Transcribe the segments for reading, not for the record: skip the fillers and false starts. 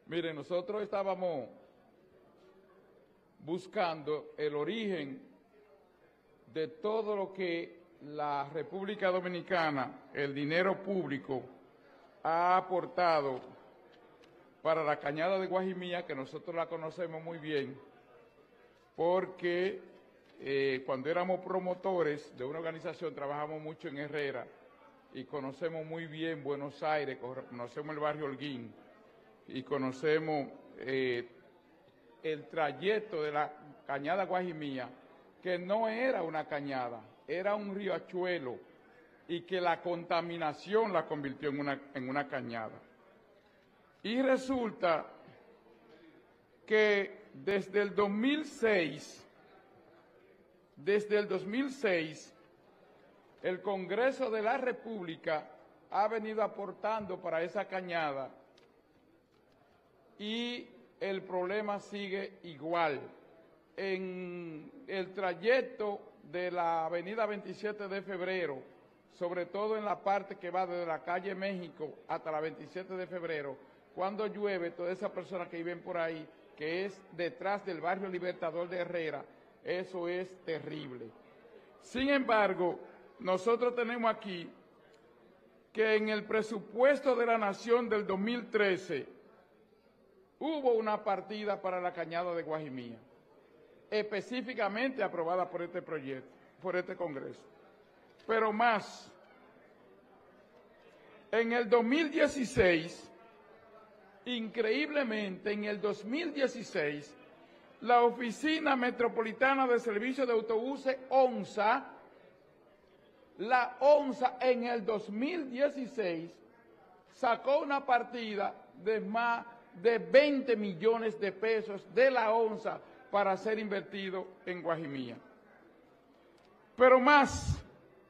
Miren, nosotros estábamos buscando el origen de todo lo que la República Dominicana, el dinero público, ha aportado para la cañada de Guajimía, que nosotros la conocemos muy bien, porque cuando éramos promotores de una organización trabajamos mucho en Herrera y conocemos muy bien Buenos Aires, conocemos el barrio Holguín y conocemos el trayecto de la cañada Guajimía, que no era una cañada, era un riachuelo y que la contaminación la convirtió en una cañada. Y resulta que desde el 2006, el Congreso de la República ha venido aportando para esa cañada y el problema sigue igual. En el trayecto de la avenida 27 de febrero, sobre todo en la parte que va desde la calle México hasta la 27 de febrero, cuando llueve, todas esas personas que viven por ahí, que es detrás del barrio Libertador de Herrera, eso es terrible. Sin embargo, nosotros tenemos aquí que en el presupuesto de la Nación del 2013 hubo una partida para la cañada de Guajimía, específicamente aprobada por este proyecto, por este Congreso. Pero más, en el 2016, increíblemente, en el 2016, la Oficina Metropolitana de Servicios de Autobuses, ONSA, la ONSA en el 2016 sacó una partida de más de 20 millones de pesos de la ONSA para ser invertido en Guajimía. Pero más,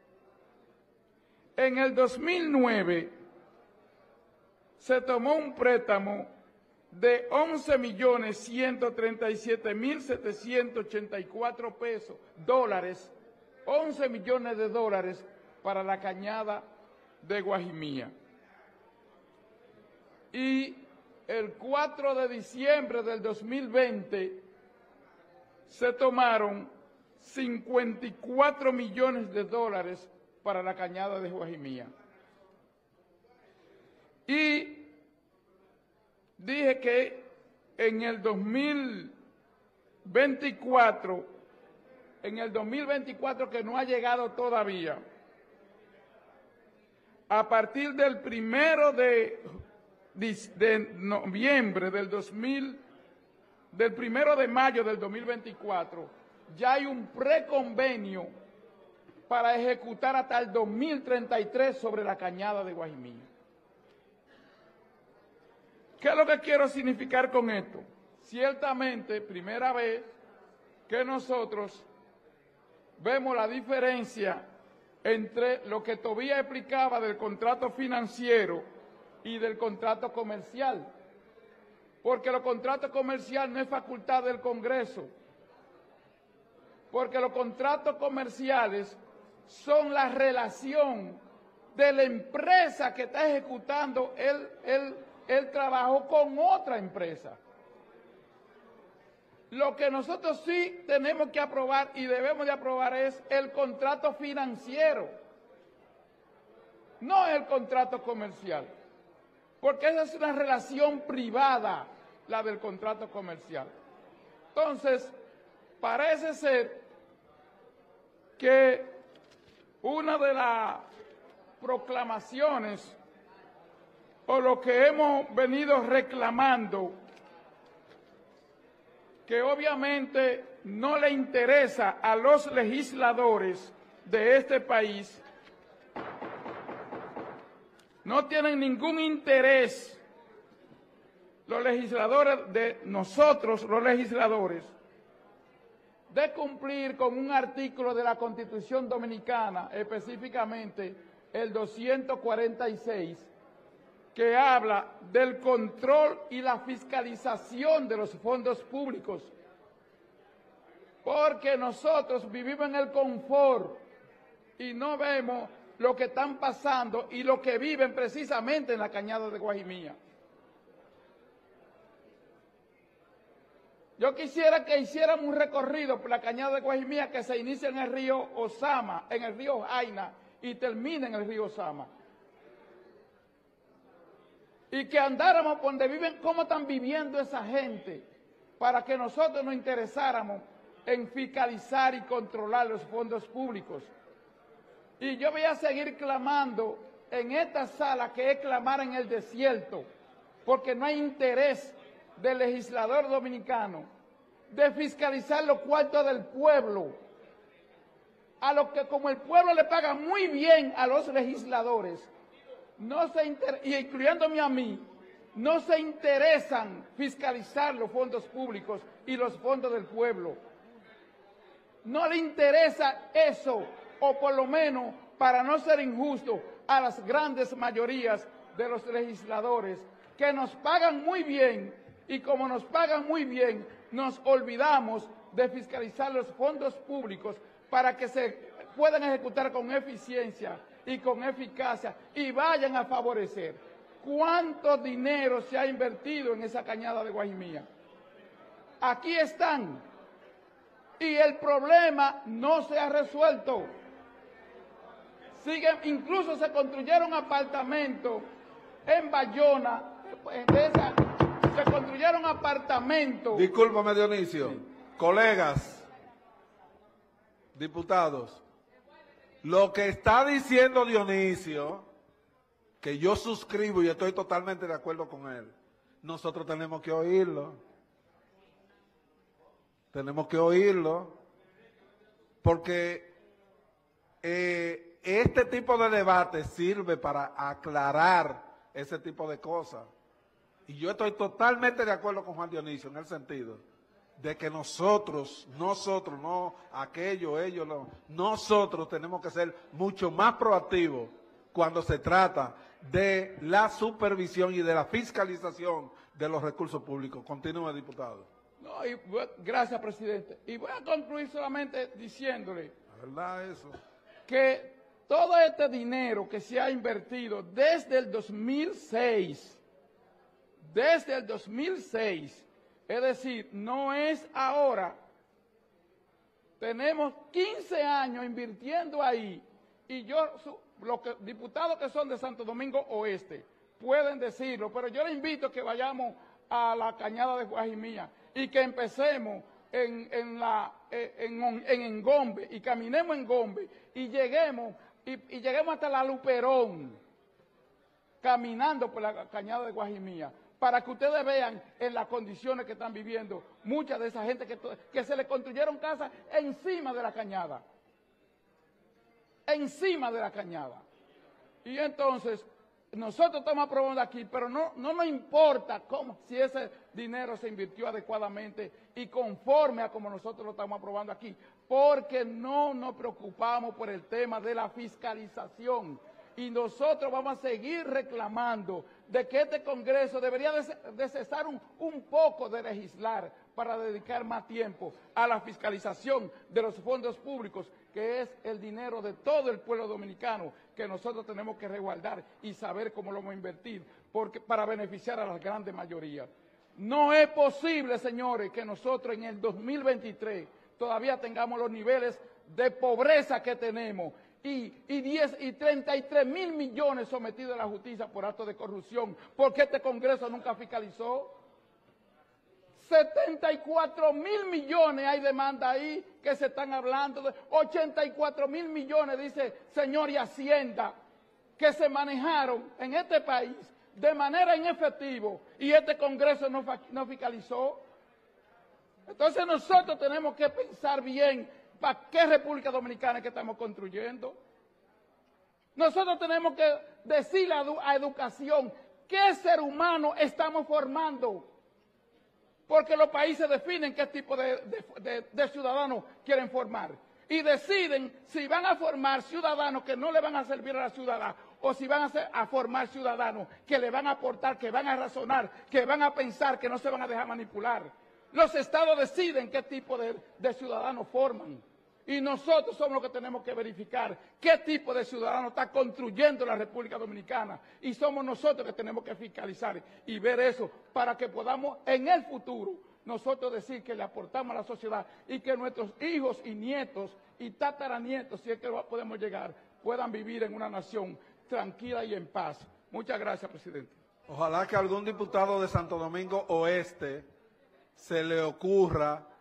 en el 2009 se tomó un préstamo de 11.137.784 dólares, 11 millones de dólares para la cañada de Guajimía. Y el 4 de diciembre del 2020 se tomaron 54 millones de dólares para la cañada de Guajimía. Y dije que en el 2024, que no ha llegado todavía, a partir del 1 de noviembre del 1 de mayo del 2024, ya hay un preconvenio para ejecutar hasta el 2033 sobre la cañada de Guajimía. ¿Qué es lo que quiero significar con esto? Ciertamente, primera vez que nosotros vemos la diferencia entre lo que Tobías explicaba del contrato financiero y del contrato comercial, porque los contratos comerciales no es facultad del Congreso, porque los contratos comerciales son la relación de la empresa que está ejecutando el trabajo con otra empresa. Lo que nosotros sí tenemos que aprobar y debemos de aprobar es el contrato financiero, no el contrato comercial, porque esa es una relación privada, la del contrato comercial. Entonces, parece ser que una de las proclamaciones o lo que hemos venido reclamando, que obviamente no le interesa a los legisladores de este país, no tienen ningún interés los legisladores de nosotros, los legisladores, de cumplir con un artículo de la Constitución Dominicana, específicamente el 246, que habla del control y la fiscalización de los fondos públicos, porque nosotros vivimos en el confort y no vemos lo que están pasando y lo que viven precisamente en la cañada de Guajimía. Yo quisiera que hiciéramos un recorrido por la cañada de Guajimía que se inicia en el río Osama, en el río Jaina, y termina en el río Osama. Y que andáramos por donde viven, cómo están viviendo esa gente, para que nosotros nos interesáramos en fiscalizar y controlar los fondos públicos. Y yo voy a seguir clamando en esta sala, que es clamar en el desierto, porque no hay interés del legislador dominicano de fiscalizar los cuartos del pueblo, a lo que como el pueblo le paga muy bien a los legisladores, y incluyéndome a mí, no se interesan fiscalizar los fondos públicos y los fondos del pueblo. No le interesa eso, o por lo menos, para no ser injusto, a las grandes mayorías de los legisladores, que nos pagan muy bien, y como nos pagan muy bien, nos olvidamos de fiscalizar los fondos públicos para que se puedan ejecutar con eficiencia y con eficacia y vayan a favorecer. ¿Cuánto dinero se ha invertido en esa cañada de Guajimía? Aquí están. Y el problema no se ha resuelto. Incluso se construyeron apartamentos en Bayona, se construyeron apartamentos. Discúlpame, Dionisio. Sí. Colegas, diputados, lo que está diciendo Dionisio, que yo suscribo y estoy totalmente de acuerdo con él, nosotros tenemos que oírlo. Tenemos que oírlo, porque este tipo de debate sirve para aclarar ese tipo de cosas. Y yo estoy totalmente de acuerdo con Juan Dionisio en el sentido de que nosotros, no aquellos, ellos, no, nosotros tenemos que ser mucho más proactivos cuando se trata de la supervisión y de la fiscalización de los recursos públicos. Continúe, diputado. No, gracias, presidente. Y voy a concluir solamente diciéndole la verdad eso, que todo este dinero que se ha invertido desde el 2006, es decir, no es ahora, tenemos 15 años invirtiendo ahí, y diputados que son de Santo Domingo Oeste pueden decirlo, pero yo les invito a que vayamos a la cañada de Guajimía y que empecemos en Engombe y caminemos en Engombe y lleguemos hasta la Luperón caminando por la cañada de Guajimía, para que ustedes vean en las condiciones que están viviendo mucha de esa gente que se le construyeron casas encima de la cañada. Y entonces nosotros estamos aprobando aquí, pero no nos importa si ese dinero se invirtió adecuadamente y conforme a como nosotros lo estamos aprobando aquí, porque no nos preocupamos por el tema de la fiscalización. Y nosotros vamos a seguir reclamando de que este Congreso debería de cesar un poco de legislar para dedicar más tiempo a la fiscalización de los fondos públicos, que es el dinero de todo el pueblo dominicano, que nosotros tenemos que resguardar y saber cómo lo vamos a invertir para beneficiar a las grandes mayorías. No es posible, señores, que nosotros en el 2023 todavía tengamos los niveles de pobreza que tenemos y 33 mil millones sometidos a la justicia por actos de corrupción, porque este Congreso nunca fiscalizó. 74 mil millones hay demanda ahí que se están hablando, de 84 mil millones, dice señor y Hacienda, que se manejaron en este país de manera inefectiva y este Congreso no fiscalizó. Entonces nosotros tenemos que pensar bien para qué República Dominicana es que estamos construyendo. Nosotros tenemos que decirle a educación qué ser humano estamos formando. Porque los países definen qué tipo de ciudadanos quieren formar. Y deciden si van a formar ciudadanos que no le van a servir a la ciudad, o si van a formar ciudadanos que le van a aportar, que van a razonar, que van a pensar, que no se van a dejar manipular. Los estados deciden qué tipo de ciudadanos forman. Y nosotros somos los que tenemos que verificar qué tipo de ciudadano está construyendo la República Dominicana. Y somos nosotros que tenemos que fiscalizar y ver eso para que podamos en el futuro nosotros decir que le aportamos a la sociedad y que nuestros hijos y nietos y tataranietos, si es que podemos llegar, puedan vivir en una nación tranquila y en paz. Muchas gracias, presidente. Ojalá que a algún diputado de Santo Domingo Oeste se le ocurra